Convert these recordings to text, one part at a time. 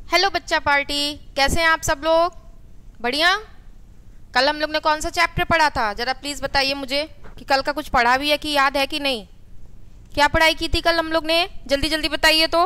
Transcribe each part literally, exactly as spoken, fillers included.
Hello बच्चा party, कैसे हैं आप सब लोग? बढ़िया। कल हम लोग ने कौन सा चैप्टर पढ़ा था? जरा प्लीज बताइए मुझे कि कल का कुछ पढ़ा भी है कि याद है कि नहीं। क्या पढ़ाई की थी कल हम लोग ने? जल्दी जल्दी बताइए तो।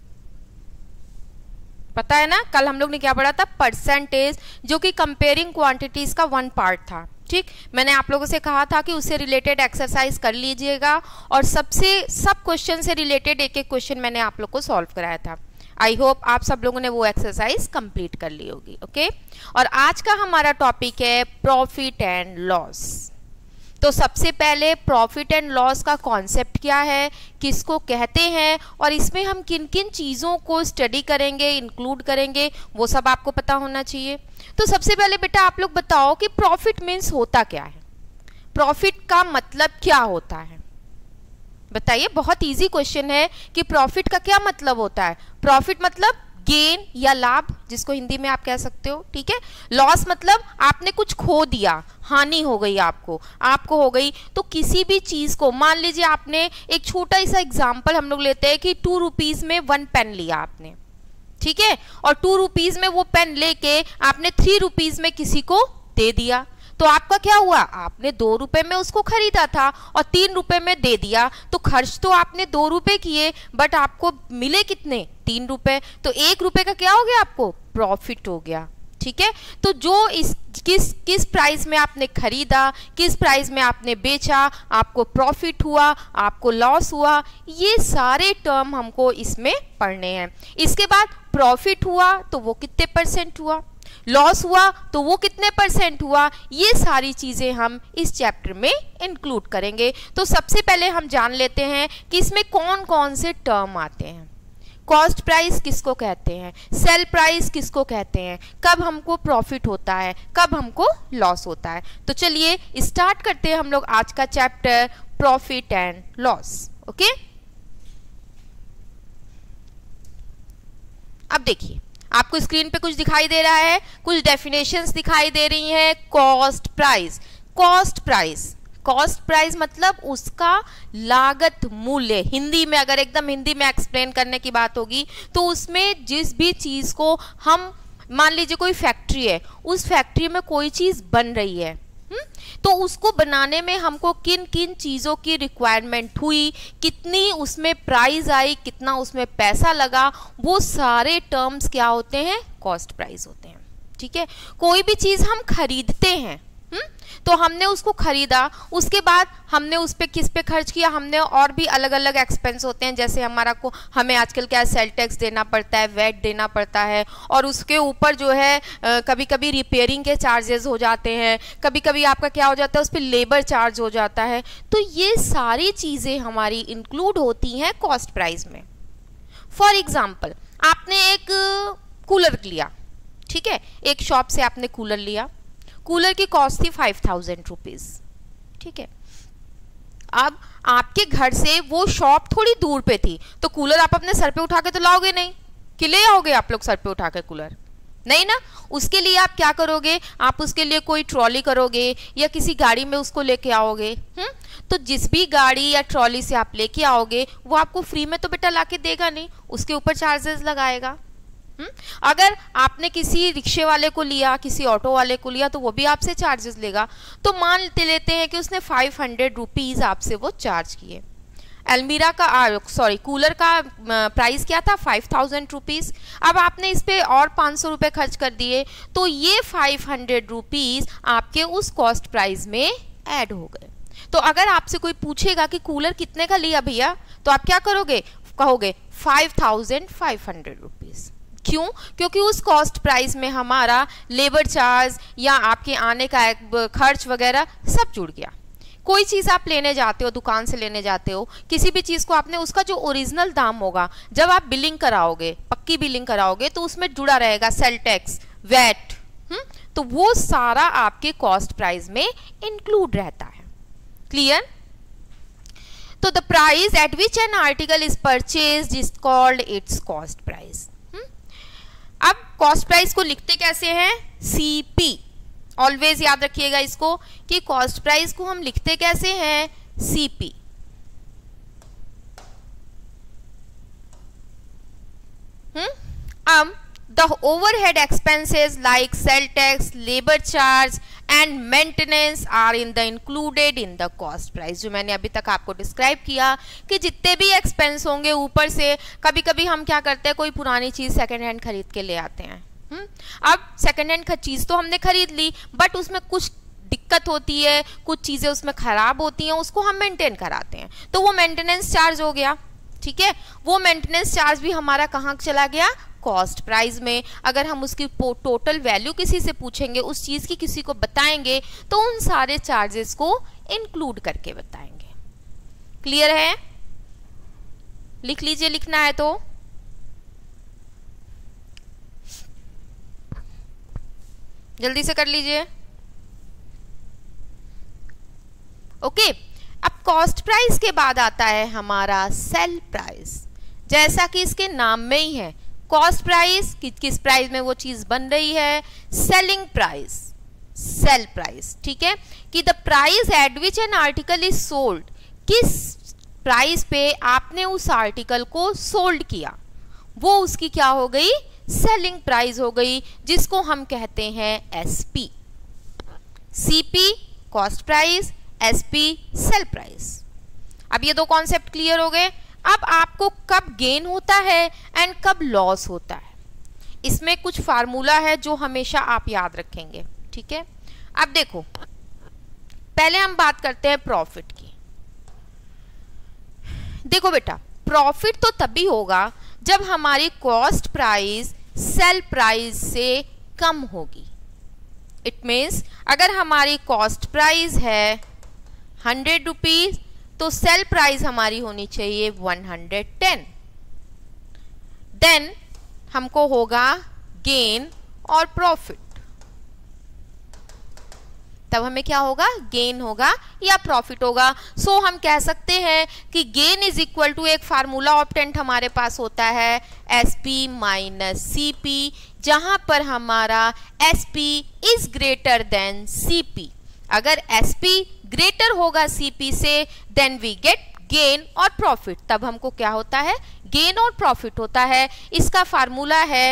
पता है ना, कल हम लोग ने क्या पढ़ा था? परसेंटेज, जो कि कंपेयरिंग क्वांटिटीज का वन पार्ट था। ठीक, मैंने आप लोगों से कहा था कि उससे रिलेटेड एक्सरसाइज कर लीजिएगा और सबसे सब क्वेश्चन से रिलेटेड एक एक क्वेश्चन मैंने आप लोग को सॉल्व कराया था। आई होप आप सब लोगों ने वो एक्सरसाइज कंप्लीट कर ली होगी। ओके, और आज का हमारा टॉपिक है प्रॉफिट एंड लॉस। तो सबसे पहले प्रॉफिट एंड लॉस का कॉन्सेप्ट क्या है, किसको कहते हैं और इसमें हम किन किन चीज़ों को स्टडी करेंगे, इंक्लूड करेंगे, वो सब आपको पता होना चाहिए। तो सबसे पहले बेटा आप लोग बताओ कि प्रॉफिट मीन्स होता क्या है, प्रॉफिट का मतलब क्या होता है? बताइए, बहुत इजी क्वेश्चन है कि प्रॉफिट का क्या मतलब होता है। प्रॉफिट मतलब गेन या लाभ, जिसको हिंदी में आप कह सकते हो। ठीक है, लॉस मतलब आपने कुछ खो दिया, हानि हो गई, आपको आपको हो गई। तो किसी भी चीज को, मान लीजिए आपने एक छोटा सा एग्जांपल हम लोग लेते हैं कि टू रुपीज में वन पेन लिया आपने, ठीक है, और टू रुपीज में वो पेन लेके आपने थ्री रुपीज में किसी को दे दिया। तो आपका क्या हुआ? आपने दो रुपए में उसको खरीदा था और तीन रुपए में दे दिया। तो खर्च तो आपने दो रुपए किए, बट आपको मिले कितने? तीन रुपए। तो एक रुपए का क्या हो गया? आपको प्रॉफिट हो गया। ठीक है, तो जो इस किस किस प्राइस में आपने खरीदा, किस प्राइस में आपने बेचा, आपको प्रॉफिट हुआ, आपको लॉस हुआ, ये सारे टर्म हमको इसमें पढ़ने हैं। इसके बाद प्रॉफिट हुआ तो वो कितने परसेंट हुआ, लॉस हुआ तो वो कितने परसेंट हुआ, ये सारी चीजें हम इस चैप्टर में इंक्लूड करेंगे। तो सबसे पहले हम जान लेते हैं कि इसमें कौन कौन से टर्म आते हैं। कॉस्ट प्राइस किसको कहते हैं, सेल प्राइस किसको कहते हैं, कब हमको प्रॉफिट होता है, कब हमको लॉस होता है। तो चलिए स्टार्ट करते हैं हम लोग आज का chapter profit and loss. Okay, अब देखिए आपको स्क्रीन पे कुछ दिखाई दे रहा है, कुछ डेफिनेशंस दिखाई दे रही हैं। Cost price, cost price cost price मतलब उसका लागत मूल्य। हिंदी में अगर एकदम हिंदी में एक्सप्लेन करने की बात होगी तो उसमें जिस भी चीज को हम, मान लीजिए कोई फैक्ट्री है, उस फैक्ट्री में कोई चीज बन रही है, हुँ? तो उसको बनाने में हमको किन किन चीज़ों की रिक्वायरमेंट हुई, कितनी उसमें प्राइस आई, कितना उसमें पैसा लगा, वो सारे टर्म्स क्या होते हैं? कॉस्ट प्राइस होते हैं। ठीक है, कोई भी चीज़ हम खरीदते हैं, हुँ? तो हमने उसको खरीदा, उसके बाद हमने उस पर किस पे खर्च किया, हमने और भी अलग अलग एक्सपेंस होते हैं। जैसे हमारा को हमें आजकल क्या सेल टैक्स देना पड़ता है, वैट देना पड़ता है, और उसके ऊपर जो है आ, कभी कभी रिपेयरिंग के चार्जेस हो जाते हैं, कभी कभी आपका क्या हो जाता है, उस पर लेबर चार्ज हो जाता है। तो ये सारी चीज़ें हमारी इंक्लूड होती हैं कॉस्ट प्राइस में। फॉर एग्जाम्पल, आपने एक कूलर लिया, ठीक है, एक शॉप से आपने कूलर लिया, कूलर की कॉस्ट थी फाइव थाउजेंड रुपीज। ठीक है, अब आपके घर से वो शॉप थोड़ी दूर पे थी, तो कूलर आप अपने सर पे उठा के तो लाओगे नहीं, कि ले आओगे आप लोग सर पे उठा के कूलर? नहीं ना। उसके लिए आप क्या करोगे? आप उसके लिए कोई ट्रॉली करोगे या किसी गाड़ी में उसको लेके आओगे। हम्म, तो जिस भी गाड़ी या ट्रॉली से आप लेके आओगे वो आपको फ्री में तो बेटा लाके देगा नहीं, उसके ऊपर चार्जेस लगाएगा। हुँ? अगर आपने किसी रिक्शे वाले को लिया, किसी ऑटो वाले को लिया, तो वो भी आपसे चार्जेस लेगा। तो मान लेते हैं कि उसने फाइव हंड्रेड रुपीज आपसे वो चार्ज किए। अलमीरा का, सॉरी कूलर का प्राइस क्या था? Five thousand rupees. अब आपने इस पे और पाँच सौ रुपये खर्च कर दिए, तो ये फाइव हंड्रेड रुपीज आपके उस कॉस्ट प्राइस में ऐड हो गए। तो अगर आपसे कोई पूछेगा कि कूलर कितने का लिया भैया, तो आप क्या करोगे? कहोगे five thousand five hundred rupees. क्यों? क्योंकि उस कॉस्ट प्राइस में हमारा लेबर चार्ज या आपके आने का खर्च वगैरह सब जुड़ गया। कोई चीज़ आप लेने जाते हो, दुकान से लेने जाते हो, किसी भी चीज़ को आपने, उसका जो ओरिजिनल दाम होगा, जब आप बिलिंग कराओगे, पक्की बिलिंग कराओगे, तो उसमें जुड़ा रहेगा सेल टैक्स, वैट, हुँ? तो वो सारा आपके कॉस्ट प्राइस में इंक्लूड रहता है। क्लियर? तो the price at which an article is purchased is called its cost price. अब कॉस्ट प्राइस को लिखते कैसे हैं? सीपी। ऑलवेज याद रखिएगा इसको कि कॉस्ट प्राइस को हम लिखते कैसे हैं? सीपी। हम्म अब the overhead expenses like sell tax, labor charge and maintenance are in the included in the cost price। जो मैंने अभी तक आपको डिस्क्राइब किया कि जितने भी एक्सपेंस होंगे ऊपर से, कभी कभी हम क्या करते हैं, कोई पुरानी चीज सेकंड हैंड खरीद के ले आते हैं। हुँ? अब सेकंड हैंड चीज तो हमने खरीद ली, बट उसमें कुछ दिक्कत होती है, कुछ चीजें उसमें खराब होती हैं, उसको हम मेंटेन कराते हैं, तो वो मेंटेनेंस चार्ज हो गया। ठीक है, वो मेंटेनेंस चार्ज भी हमारा कहाँ चला गया, कॉस्ट प्राइस में। अगर हम उसकी टोटल वैल्यू किसी से पूछेंगे, उस चीज की किसी को बताएंगे, तो उन सारे चार्जेस को इंक्लूड करके बताएंगे। क्लियर है? लिख लीजिए, लिखना है तो। जल्दी से कर लीजिए। ओके, अब कॉस्ट प्राइस के बाद आता है हमारा सेल प्राइस। जैसा कि इसके नाम में ही है, कॉस्ट प्राइस कि, किस प्राइस में वो चीज बन रही है, सेलिंग प्राइस, सेल प्राइस। ठीक है, कि the price at which an article is sold, किस प्राइस पे आपने उस आर्टिकल को सोल्ड किया, वो उसकी क्या हो गई, सेलिंग प्राइस हो गई, जिसको हम कहते हैं SP. CP cost price, SP sale price. अब ये दो कॉन्सेप्ट क्लियर हो गए। अब आपको कब गेन होता है एंड कब लॉस होता है, इसमें कुछ फार्मूला है जो हमेशा आप याद रखेंगे। ठीक है, अब देखो, पहले हम बात करते हैं प्रॉफिट की। देखो बेटा, प्रॉफिट तो तभी होगा जब हमारी कॉस्ट प्राइस सेल प्राइस से कम होगी। इट मीन्स अगर हमारी कॉस्ट प्राइस है हंड्रेड रुपीज, तो सेल प्राइस हमारी होनी चाहिए वन हंड्रेड टेन। देन हमको होगा गेन और प्रॉफिट। तब हमें क्या होगा, गेन होगा या प्रॉफिट होगा। सो so, हम कह सकते हैं कि गेन इज इक्वल टू, एक फार्मूला ऑप्टेंट हमारे पास होता है एसपी माइनस सीपी, जहां पर हमारा SP is greater than CP. अगर एसपी ग्रेटर होगा सीपी से, देन वी गेट गेन और प्रॉफिट। तब हमको क्या होता है, गेन और प्रॉफिट होता है। इसका फार्मूला है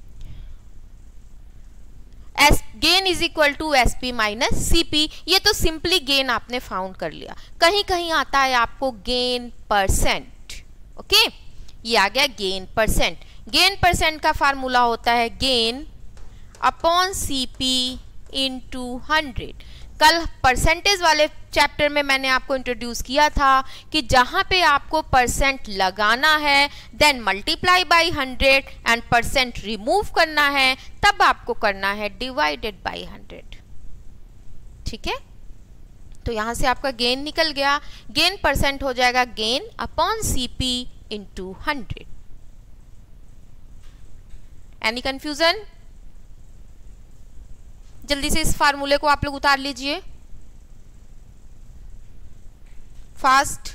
एस gain is equal to S P minus C P. ये तो सिंपली गेन आपने फाउंड कर लिया। कहीं कहीं आता है आपको गेन परसेंट। ओके, ये आ गया गेन परसेंट। गेन परसेंट का फार्मूला होता है gain upon C P into hundred. कल परसेंटेज वाले चैप्टर में मैंने आपको इंट्रोड्यूस किया था कि जहां पे आपको परसेंट लगाना है, then multiply by hundred and percent remove करना है, तब आपको करना है डिवाइडेड बाय हंड्रेड। ठीक है, तो यहां से आपका गेन निकल गया। गेन परसेंट हो जाएगा gain upon CP into hundred. Any confusion? जल्दी से इस फार्मूले को आप लोग उतार लीजिए फास्ट।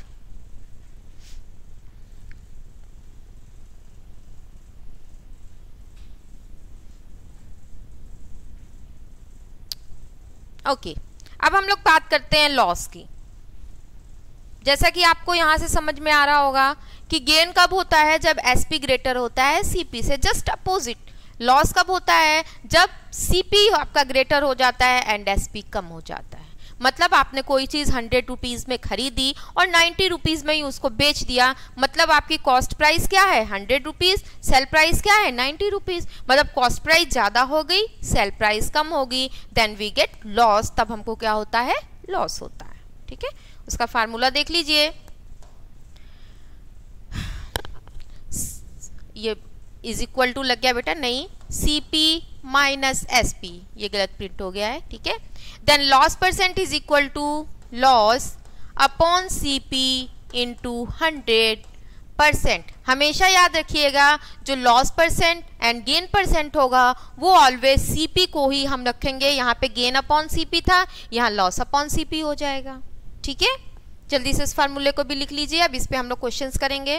ओके, अब हम लोग बात करते हैं लॉस की। जैसा कि आपको यहां से समझ में आ रहा होगा कि गेन कब होता है, जब एसपी ग्रेटर होता है सीपी से, जस्ट अपोजिट। लॉस कब होता है, जब सीपी आपका ग्रेटर हो जाता है एंड एसपी कम हो जाता है। मतलब आपने कोई चीज हंड्रेड रुपीज में खरीदी और नाइन्टी रुपीज में ही उसको बेच दिया, मतलब आपकी कॉस्ट प्राइस क्या है, हंड्रेड रुपीज, सेल प्राइस क्या है, नाइन्टी रुपीज। मतलब कॉस्ट प्राइस ज्यादा हो गई, सेल प्राइस कम होगी, देन वी गेट लॉस। तब हमको क्या होता है, लॉस होता है। ठीक है, उसका फार्मूला देख लीजिए। ये इज इक्वल टू लग गया बेटा, नहीं, C P minus S P, ये गलत प्रिंट हो गया है। ठीक है, then loss percent is equal to loss upon C P into hundred percent. हमेशा याद रखिएगा जो loss percent and gain percent होगा वो ऑलवेज सीपी को ही हम रखेंगे। यहाँ पे गेन अपॉन सीपी था, यहाँ लॉस अपॉन सीपी हो जाएगा। ठीक है, जल्दी से इस फार्मूले को भी लिख लीजिए। अब इस पे हम लोग क्वेश्चंस करेंगे।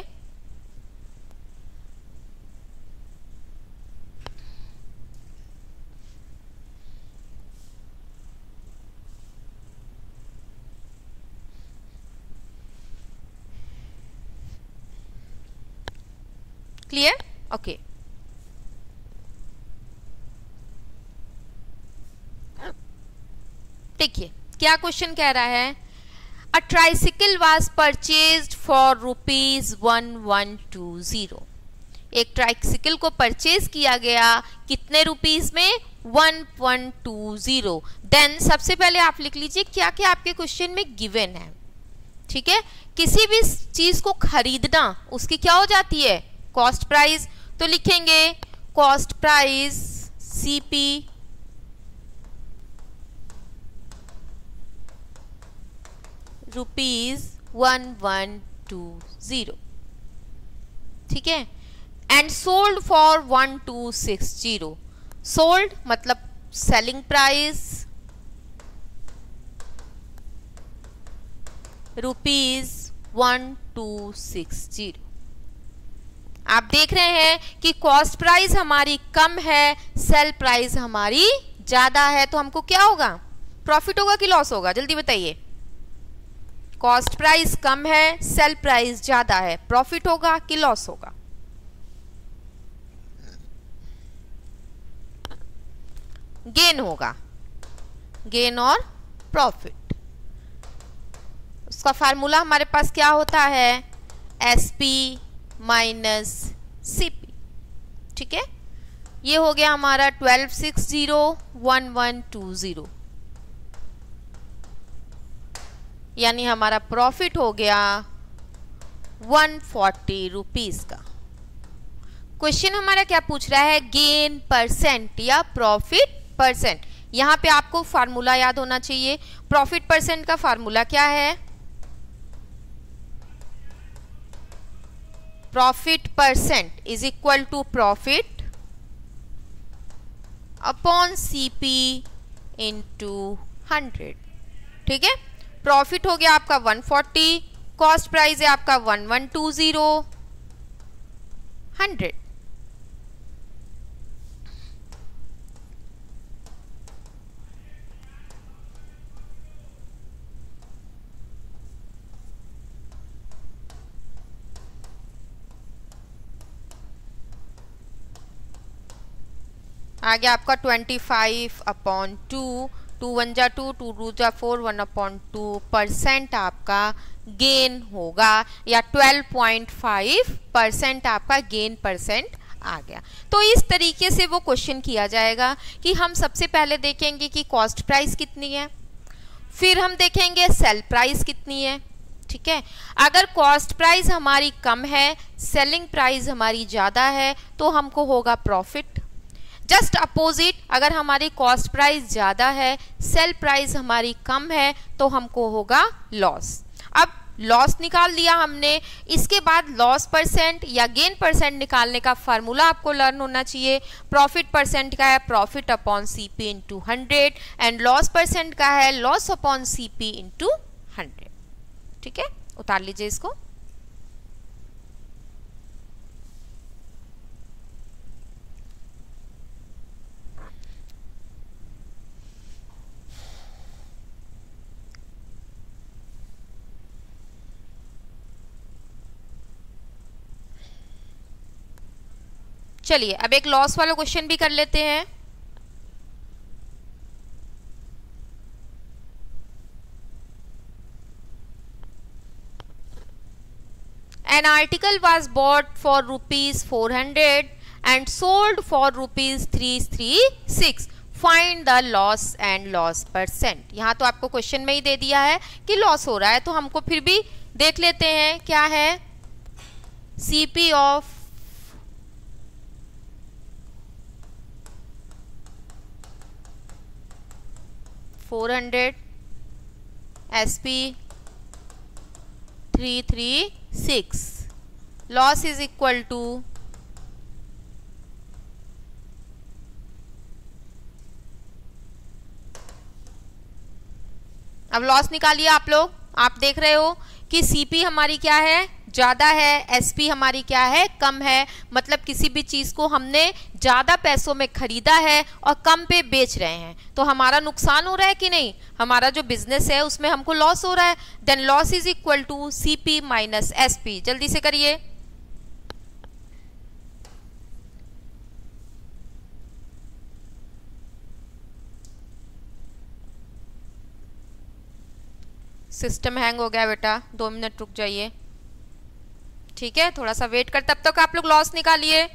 क्लियर? ओके, देखिए क्या क्वेश्चन कह रहा है, a tricycle was purchased for rupees one one two zero. एक ट्राइसिकल को परचेज किया गया कितने रुपीस में, one one two zero. Then सबसे पहले आप लिख लीजिए क्या क्या आपके क्वेश्चन में गिवन है। ठीक है, किसी भी चीज को खरीदना उसकी क्या हो जाती है, कॉस्ट प्राइस। तो लिखेंगे cost price CP rupees one one two zero. ठीक है, and sold for one two six zero. Sold मतलब selling price rupees one two six zero. आप देख रहे हैं कि कॉस्ट प्राइस हमारी कम है, सेल प्राइस हमारी ज्यादा है, तो हमको क्या होगा, प्रॉफिट होगा कि लॉस होगा, जल्दी बताइए। कॉस्ट प्राइस कम है, सेल प्राइस ज्यादा है, प्रॉफिट होगा कि लॉस होगा। गेन होगा, गेन और प्रॉफिट। उसका फार्मूला हमारे पास क्या होता है, एस पी माइनस सीपी। ठीक है, ये हो गया हमारा twelve six zero one one two zero, यानी हमारा प्रॉफिट हो गया वन फोर्टी रुपीस का। क्वेश्चन हमारा क्या पूछ रहा है, गेन परसेंट या प्रॉफिट परसेंट। यहां पे आपको फार्मूला याद होना चाहिए। प्रॉफिट परसेंट का फार्मूला क्या है, profit percent is equal to profit upon CP into hundred. ठीक है, प्रॉफिट हो गया आपका वन फोर्टी, कॉस्ट प्राइस है आपका one one two zero, hundred. आ गया आपका twenty five upon two, two one जा टू, टू टू जा four, one upon two percent आपका गेन होगा, या ट्वेल्व पॉइंट फाइव परसेंट आपका गेन परसेंट आ गया। तो इस तरीके से वो क्वेश्चन किया जाएगा कि हम सबसे पहले देखेंगे कि कॉस्ट प्राइस कितनी है, फिर हम देखेंगे सेल प्राइस कितनी है। ठीक है, अगर कॉस्ट प्राइस हमारी कम है, सेलिंग प्राइस हमारी ज्यादा है, तो हमको होगा प्रॉफिट। जस्ट अपोजिट, अगर हमारी कॉस्ट प्राइस ज्यादा है, सेल प्राइस हमारी कम है, तो हमको होगा लॉस। अब लॉस निकाल लिया हमने, इसके बाद लॉस परसेंट या गेन परसेंट निकालने का फार्मूला आपको लर्न होना चाहिए। प्रॉफिट परसेंट का है profit upon CP into hundred, and loss percent का है loss upon CP into hundred. ठीक है, उतार लीजिए इसको। चलिए अब एक लॉस वाला क्वेश्चन भी कर लेते हैं। An article was bought for rupees four hundred and sold for rupees three thirty-six. Find the loss and loss percent. यहाँ तो आपको क्वेश्चन में ही दे दिया है कि लॉस हो रहा है, तो हमको फिर भी देख लेते हैं क्या है। CP of four hundred, SP three three six, loss is equal to अब लॉस निकालिए आप लोग। आप देख रहे हो कि सीपी हमारी क्या है, ज्यादा है, एसपी हमारी क्या है, कम है। मतलब किसी भी चीज को हमने ज्यादा पैसों में खरीदा है और कम पे बेच रहे हैं, तो हमारा नुकसान हो रहा है कि नहीं, हमारा जो बिजनेस है उसमें हमको लॉस हो रहा है। Then loss is equal to CP minus SP. जल्दी से करिए। सिस्टम हैंग हो गया बेटा, दो मिनट रुक जाइए। ठीक है, थोड़ा सा वेट कर, तब तक आप लोग लॉस निकालिए।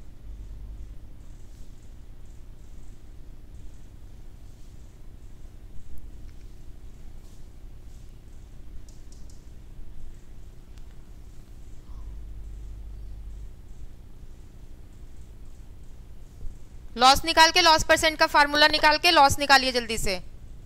लॉस निकाल के, लॉस परसेंट का फार्मूला निकाल के लॉस निकालिए जल्दी से।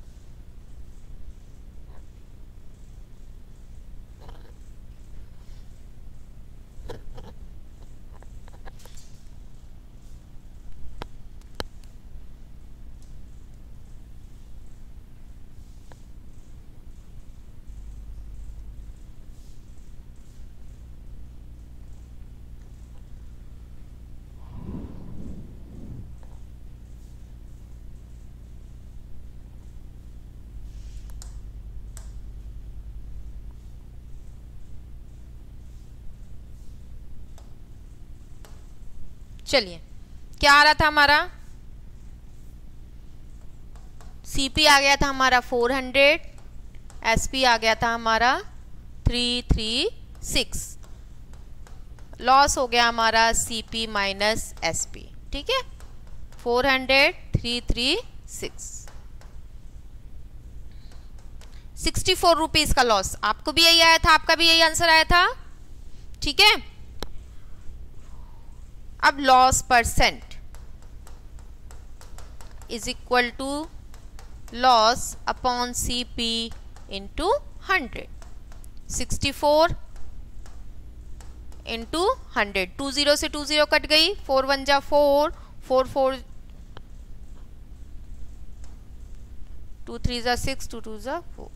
चलिए, क्या आ रहा था हमारा? सीपी आ गया था हमारा फोर हंड्रेड, एसपी आ गया था हमारा थ्री थ्री सिक्स, लॉस हो गया हमारा सीपी माइनस एसपी। ठीक है, four hundred three three six, sixty four rupees का लॉस। आपको भी यही आया था, आपका भी यही आंसर आया था। ठीक है, अब loss percent is equal to loss upon CP into hundred, sixty four into hundred, two zero से टू जीरो कट गई, फोर वन जा four, four four, two three जा सिक्स, टू टू जा फोर,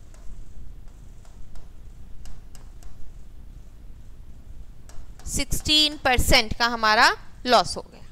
सिक्सटीन परसेंट का हमारा loss हो गया।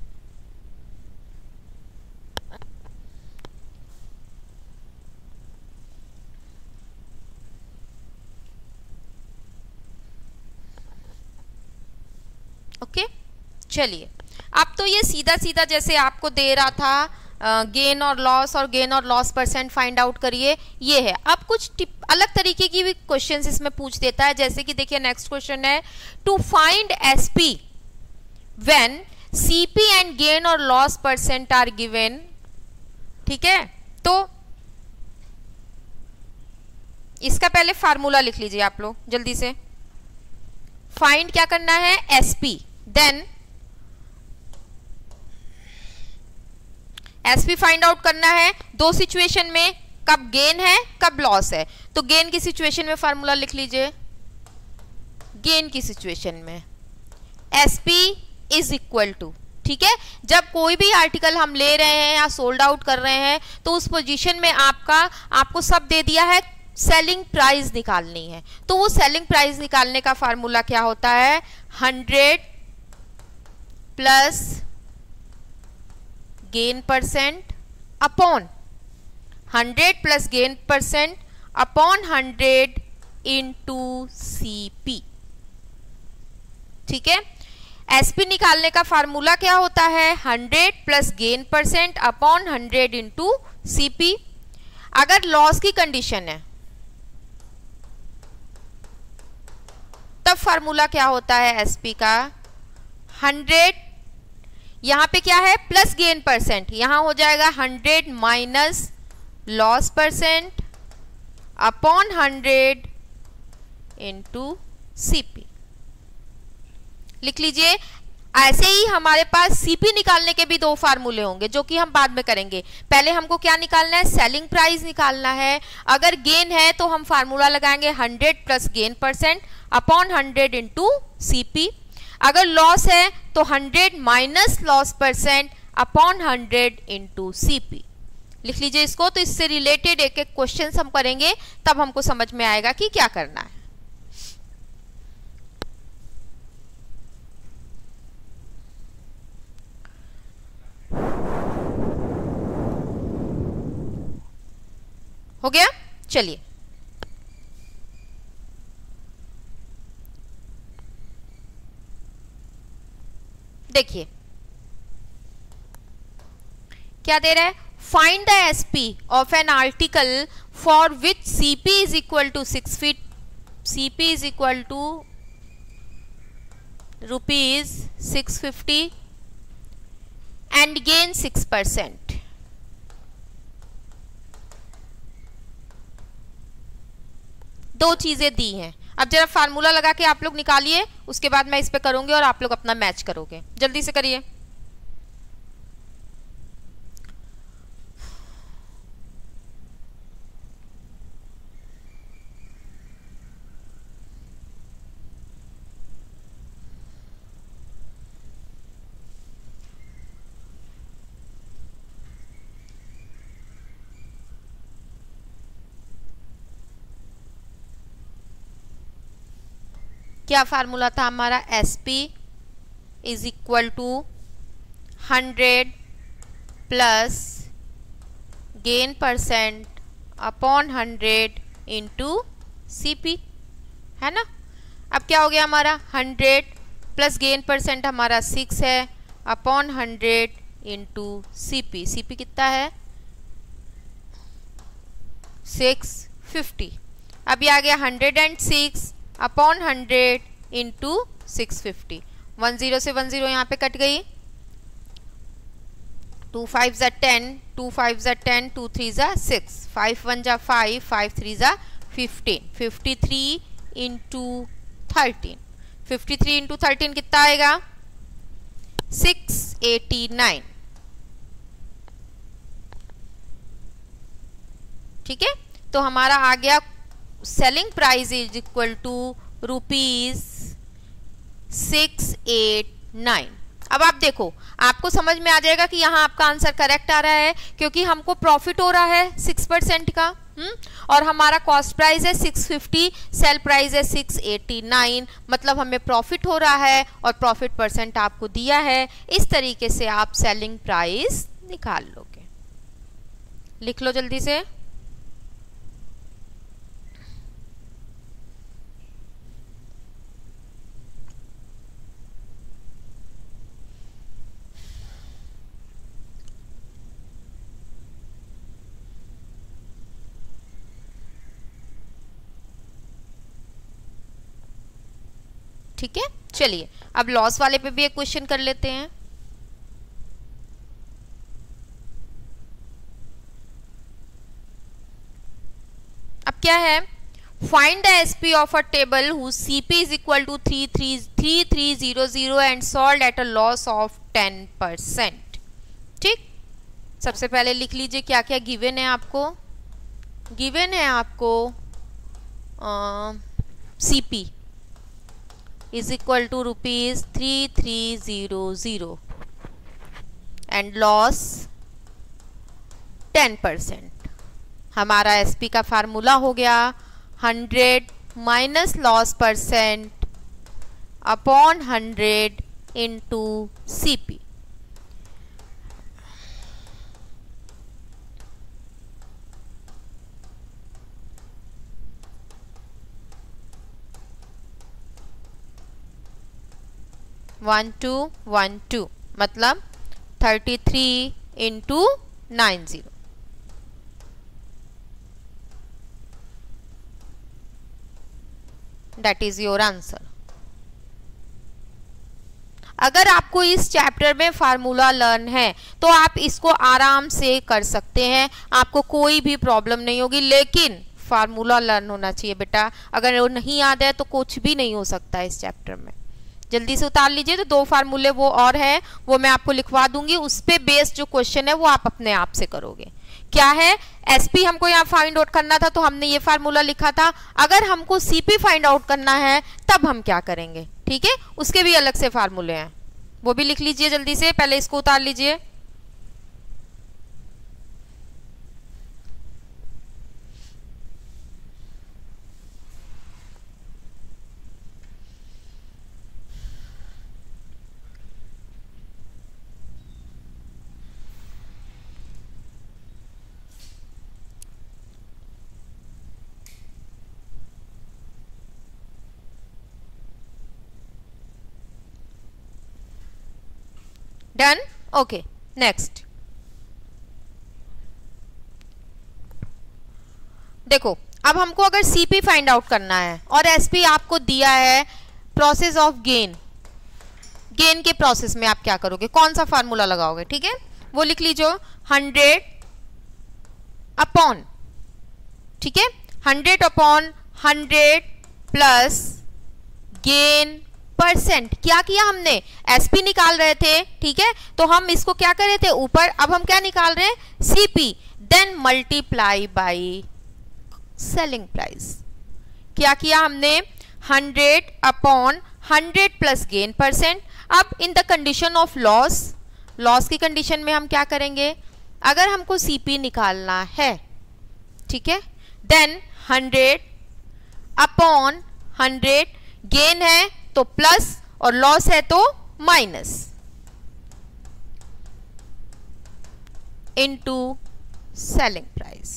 Okay, चलिए, अब तो ये सीधा सीधा जैसे आपको दे रहा था गेन और लॉस और गेन और लॉस परसेंट फाइंड आउट करिए, ये है। अब कुछ टिप अलग तरीके की भी क्वेश्चंस इसमें पूछ देता है, जैसे कि देखिए नेक्स्ट क्वेश्चन है to find SP when CP and gain और लॉस परसेंट आर गिवन। ठीक है, तो इसका पहले फार्मूला लिख लीजिए आप लोग जल्दी से। फाइंड क्या करना है? SP, then SP find out करना है दो सिचुएशन में, कब गेन है कब लॉस है। तो गेन की सिचुएशन में फार्मूला लिख लीजिए, गेन की सिचुएशन में एसपी इज इक्वल टू, ठीक है, जब कोई भी आर्टिकल हम ले रहे हैं या सोल्ड आउट कर रहे हैं तो उस पोजीशन में आपका आपको सब दे दिया है, सेलिंग प्राइस निकालनी है। तो वो सेलिंग प्राइस निकालने का फार्मूला क्या होता है? Hundred plus gain percent upon hundred plus gain percent upon hundred into CP. ठीक है, एसपी निकालने का फार्मूला क्या होता है? Hundred plus gain percent upon hundred into CP. अगर लॉस की कंडीशन है तब फार्मूला क्या होता है एसपी का? हंड्रेड, यहां पे क्या है? प्लस गेन परसेंट, यहां हो जाएगा hundred minus loss percent upon hundred into CP. लिख लीजिए। ऐसे ही हमारे पास सीपी निकालने के भी दो फार्मूले होंगे जो कि हम बाद में करेंगे। पहले हमको क्या निकालना है? सेलिंग प्राइस निकालना है। अगर गेन है तो हम फार्मूला लगाएंगे hundred plus gain percent upon hundred into CP. अगर लॉस है तो hundred minus loss percent upon hundred into CP. लिख लीजिए इसको। तो इससे रिलेटेड एक एक क्वेश्चन हम करेंगे, तब हमको समझ में आएगा कि क्या करना है। हो गया? चलिए, देखिए क्या दे रहा है? find the S P of an article for which C P is equal to six feet, C P is equal to rupees six fifty and gain six percent. दो चीजें दी हैं। अब जरा फार्मूला लगा के आप लोग निकालिए, उसके बाद मैं इस पे करूंगी और आप लोग अपना मैच करोगे। जल्दी से करिए। क्या फार्मूला था हमारा? S P is equal to hundred plus gain percent upon hundred into C P, है ना। अब क्या हो गया हमारा? हंड्रेड प्लस गेन परसेंट हमारा सिक्स है upon hundred into C P. C P कितना है? Six fifty. अब ये आ गया hundred and six upon hundred into six fifty. One zero से वन जीरो यहाँ पे कट गई। टू फाइव जा टेन, टू फाइव जा टेन, टू थ्री जा सिक्स, फाइव वन जा फाइव, फाइव थ्री जा fifteen. Fifty three into thirteen, fifty three into thirteen कितना आएगा? Six eighty nine. ठीक है, तो हमारा आ गया selling price is equal to rupees six eight nine. अब आप देखो, आपको समझ में आ जाएगा कि यहाँ आपका आंसर करेक्ट आ रहा है, क्योंकि हमको प्रॉफिट हो रहा है सिक्स परसेंट का। हुँ? और हमारा कॉस्ट प्राइस है सिक्स फिफ्टी, सेल प्राइस है सिक्स एटी नाइन, मतलब हमें प्रॉफिट हो रहा है और प्रॉफिट परसेंट आपको दिया है। इस तरीके से आप सेलिंग प्राइस निकाल लोगे। लिख लो जल्दी से। ठीक है, चलिए अब लॉस वाले पे भी एक क्वेश्चन कर लेते हैं। अब क्या है? Find the SP of a table whose CP is equal to three three three three zero zero and sold at a loss of ten percent. ठीक, सबसे पहले लिख लीजिए क्या क्या गिवन है आपको। गिवन है आपको CP is equal to rupees three three zero zero and loss ten percent. हमारा एसपी का फार्मूला हो गया hundred minus loss percent upon hundred into CP. One two one two मतलब thirty three into nine zero. That is your answer. अगर आपको इस chapter में formula learn है तो आप इसको आराम से कर सकते हैं, आपको कोई भी प्रॉब्लम नहीं होगी, लेकिन फार्मूला लर्न होना चाहिए बेटा। अगर वो नहीं याद है तो कुछ भी नहीं हो सकता इस चैप्टर में। जल्दी से उतार लीजिए। तो दो फार्मूले वो और है, वो मैं आपको लिखवा दूंगी, उस पे बेस्ड जो क्वेश्चन है वो आप अपने आप से करोगे। क्या है? एसपी हमको यहाँ फाइंड आउट करना था तो हमने ये फार्मूला लिखा था। अगर हमको सीपी फाइंड आउट करना है तब हम क्या करेंगे? ठीक है, उसके भी अलग से फार्मूले हैं, वो भी लिख लीजिए जल्दी से। पहले इसको उतार लीजिए। Done? Okay, next. देखो अब हमको अगर सीपी फाइंड आउट करना है और एसपी आपको दिया है प्रोसेस ऑफ गेन, गेन के प्रोसेस में आप क्या करोगे, कौन सा फार्मूला लगाओगे, ठीक है, वो लिख लीजिए हंड्रेड अपॉन, ठीक है, hundred upon hundred plus gain percent. क्या किया हमने, एसपी निकाल रहे थे, ठीक है, तो हम इसको क्या कर रहे थे ऊपर, अब हम क्या निकाल रहे हैं, CP, then multiply by selling price. क्या किया हमने, hundred upon hundred plus gain percent. अब in the condition of loss, loss की कंडीशन में हम क्या करेंगे, अगर हमको सीपी निकालना है, ठीक है, then hundred upon hundred, gain है तो प्लस और लॉस है तो minus, into selling price.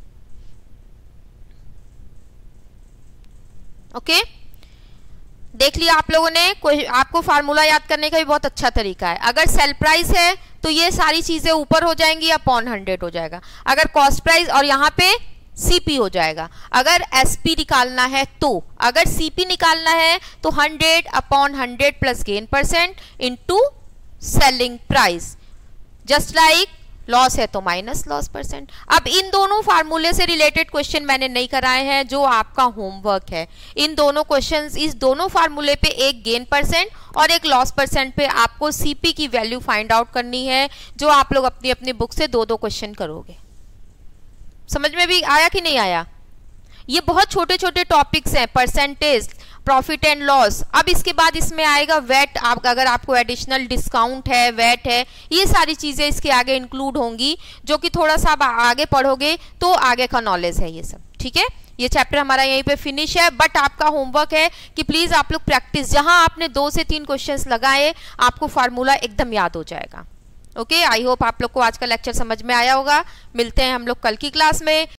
Okay, देख लिया आप लोगों ने, कोई आपको फार्मूला याद करने का भी बहुत अच्छा तरीका है। अगर सेल प्राइस है तो ये सारी चीजें ऊपर हो जाएंगी, अपॉन हंड्रेड हो जाएगा। अगर कॉस्ट प्राइस और यहाँ पे सीपी हो जाएगा। अगर एसपी निकालना है तो, अगर सीपी निकालना है तो hundred upon hundred plus gain percent into selling price, just like loss है तो माइनस लॉस परसेंट। अब इन दोनों फार्मूले से रिलेटेड क्वेश्चन मैंने नहीं कराए हैं, जो आपका होमवर्क है। इन दोनों क्वेश्चंस, इस दोनों फार्मूले पे एक गेन परसेंट और एक लॉस परसेंट पे आपको सीपी की वैल्यू फाइंड आउट करनी है, जो आप लोग अपनी अपनी बुक से दो दो क्वेश्चन करोगे। समझ में भी आया कि नहीं आया? ये बहुत छोटे छोटे टॉपिक्स हैं, परसेंटेज, प्रॉफिट एंड लॉस। अब इसके बाद इसमें आएगा वेट, आप अगर आपको एडिशनल डिस्काउंट है, वेट है, ये सारी चीजें इसके आगे इंक्लूड होंगी, जो कि थोड़ा सा आप आगे पढ़ोगे तो आगे का नॉलेज है ये सब, ठीक है। ये चैप्टर हमारा यहीं पे फिनिश है, बट आपका होमवर्क है कि प्लीज आप लोग प्रैक्टिस, जहां आपने दो से तीन क्वेश्चंस लगाए आपको फार्मूला एकदम याद हो जाएगा। ओके, आई होप आप लोग को आज का लेक्चर समझ में आया होगा। मिलते हैं हम लोग कल की क्लास में।